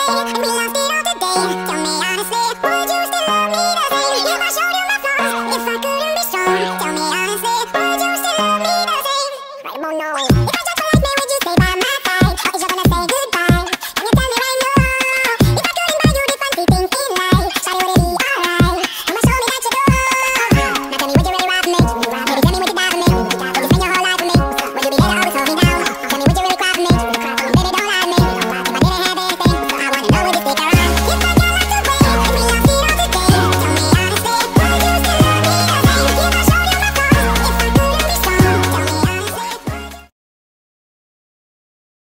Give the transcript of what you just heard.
way, and we lost it all today. Tell me honestly,